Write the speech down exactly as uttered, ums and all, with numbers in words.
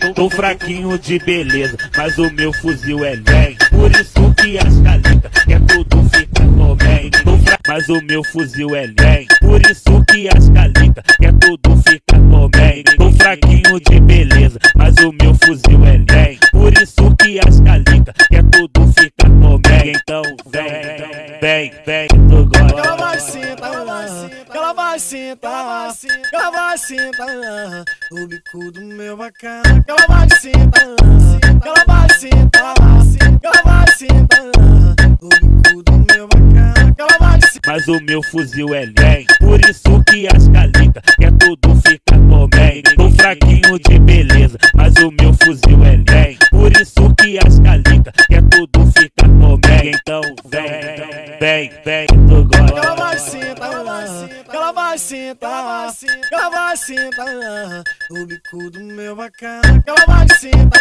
Tô fraquinho de beleza, mas o meu fuzil é leve. Por isso que as calitas quer tudo ficar também. Tô fra... Mas o meu fuzil é leve. Por isso que as calitas quer tudo ficar também. Tô fraquinho de beleza, mas o meu fuzil é leve. Por isso que as calitas quer tudo ficar também. Então vem, vem, vem, tu gosta. Ela vai sentar, ela vai sentar, ela vai sentar o bico do meu bacana. Ela vai sentar, ela vai sentar, ela vai sentar o bico do meu bacana. Ela vai sentar. Mas o meu fuzil é leve. Por isso que as calitas quer tudo ficar também. Tô fraquinho de beleza, mas o meu fuzil é leve. Por isso que as calitas quer tudo ficar também. Então vem, vem, vem, tu gosta. Ela vai sentar, ela vai sentar, ela vai sentar o bico do meu bacana. Ela vai sentar.